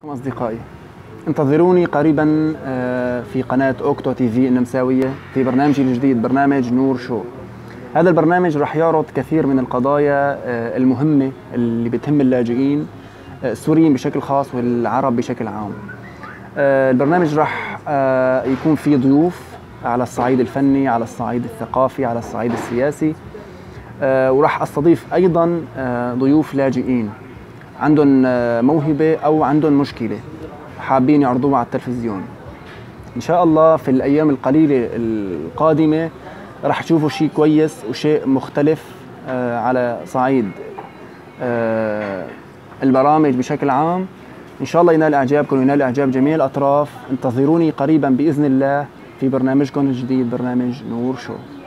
أصدقائي، انتظروني قريبا في قناة أوكتو تي في النمساوية في برنامجي الجديد، برنامج نور شو. هذا البرنامج رح يعرض كثير من القضايا المهمة اللي بتهم اللاجئين السوريين بشكل خاص والعرب بشكل عام. البرنامج رح يكون فيه ضيوف على الصعيد الفني، على الصعيد الثقافي، على الصعيد السياسي، ورح أستضيف أيضا ضيوف لاجئين عندهم موهبة أو عندهم مشكلة حابين يعرضوها على التلفزيون. إن شاء الله في الأيام القليلة القادمة رح تشوفوا شيء كويس وشيء مختلف على صعيد البرامج بشكل عام. إن شاء الله ينال إعجابكم وينال إعجاب جميع الأطراف. انتظروني قريبا بإذن الله في برنامجكم الجديد، برنامج نور شو.